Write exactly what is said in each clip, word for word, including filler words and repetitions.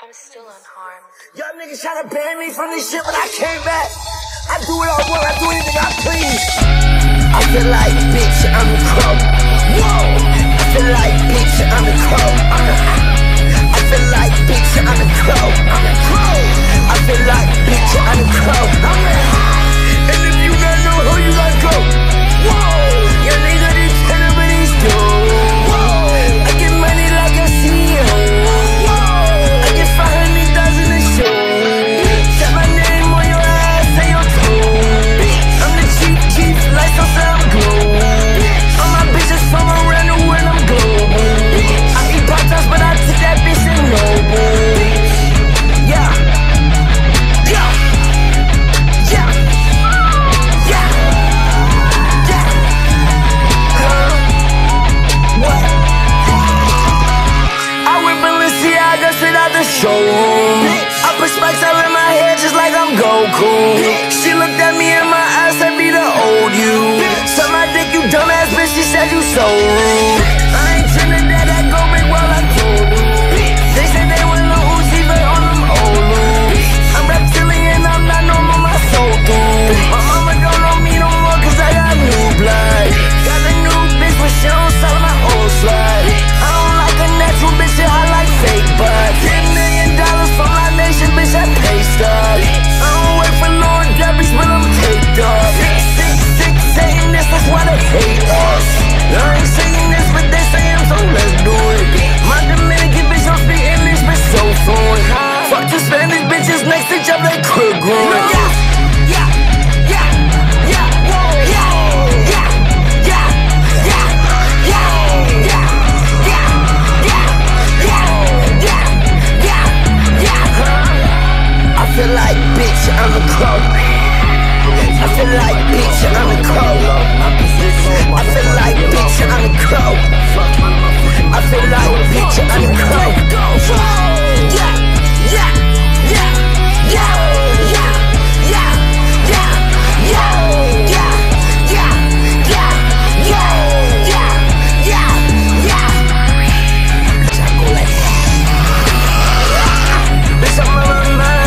I'm still unharmed. Y'all niggas tryna ban me from this shit, but I came back. I do what I want, I do anything I please. I feel like, bitch, I'm the crow. Whoa! I feel like, bitch, I'm the crow. I'm the, I feel like, bitch, I'm the crow. I'm the crow. I feel like, bitch, I'm the crow. I'm the, and if you don't know who you gotta go. Whoa! Your nigga didn't tell him what he's doing. Whoa! I get money like a C E O. Showroom. I put spikes out in my head just like I'm Goku. She looked at me in my eyes, said be the old you. Suck my dick, you dumbass bitch, she said you so rude. I ain't Trinidad, that go big while I told you. They said they want Lil Uzi Vert on them old loops. I'm reptilian, I'm not normal, my soul through. My mama don't know me no more cause I got new blood. Got a new bitch but she don't sell my old slut. I don't like a natural bitch, I like fake butt. Bitch, I pay stuff. I don't wait for Lord Debbie's, but I'm taped up. Sick, sick, sick, saying this, that's why they hate us. I ain't saying this, but they saying so, let's do it. My Dominican bitch don't speak English, but so fluent. Fuck the Spanish bitches next to each other, they crib growing. Yeah, yeah, yeah, yeah, yeah, yeah, yeah, yeah, yeah, yeah, yeah, I feel like, bitch, I'm a crow. I feel like, bitch, I'm a crow. I feel like, bitch, I'm a crow. I feel like, bitch, I'm a crow. Yeah, yeah, yeah, yeah, yeah, yeah, yeah, yeah, yeah, yeah, yeah, yeah, yeah, yeah, yeah. Bitch, I'm on my mind.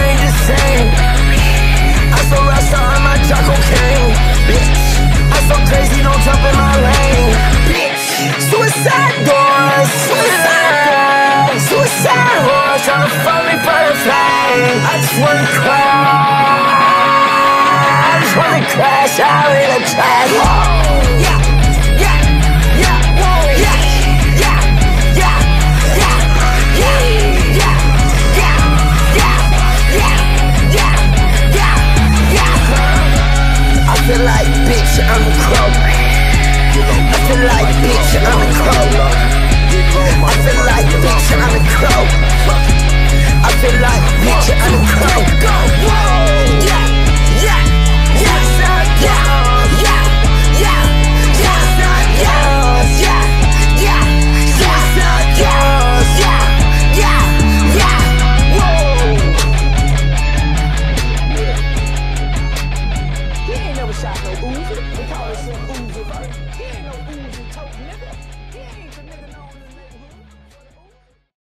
I so rasta on my Jocko King, bitch. I so crazy, don't jump in my lane, bitch. Suicide doors, suicide doors, suicide horse trying to fuck me for the flame. I just wanna cry, I just wanna crash out in a trash. Yeah, yeah, yeah, whoa, yeah, yeah, yeah, yeah, yeah, yeah, yeah, yeah, yeah. I feel like, bitch, I'm a crow. I feel like, bitch, I'm a crow. I feel like, bitch, I'm a crow. I feel like, bitch, I'm a crow. Yeah, yeah.